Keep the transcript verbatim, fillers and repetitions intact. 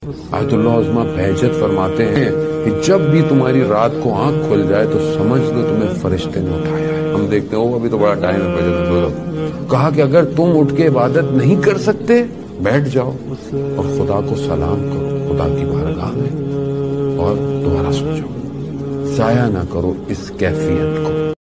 Ayatollah उज़्मा बहजत फरमाते हैं कि जब भी तुम्हारी रात को आंख खुल जाए तो समझ लो तुम्हें फरिश्ते ने उठाया है। हम देखते हैं वो अभी तो बड़ा टाइम है, फजर सो जाओ। कहा कि अगर तुम उठ के इबादत नहीं कर सकते बैठ जाओ और खुदा को सलाम करो खुदा की बारगाह में और दोबारा सो जाओ। जाया ना करो इस कैफियत को।